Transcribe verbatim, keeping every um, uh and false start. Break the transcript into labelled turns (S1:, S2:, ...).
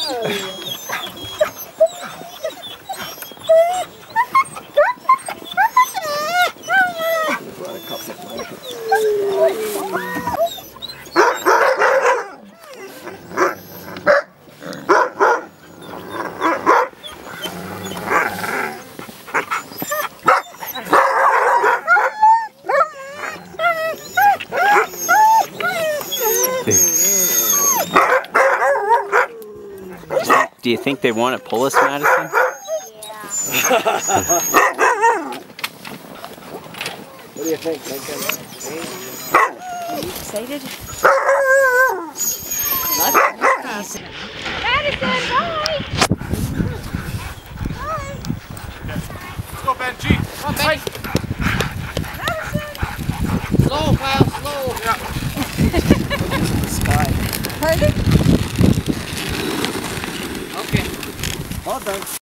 S1: Do you think they want to pull us, Madison?
S2: What do you think, Lincoln?
S3: Are you excited?
S4: Madison, bye! Bye!
S5: Let's go, Benji!
S4: Come on, Benji! Madison! Slow, pal, slow! Yeah.
S2: Spy.
S3: Pardon?
S4: Okay.
S2: Well done.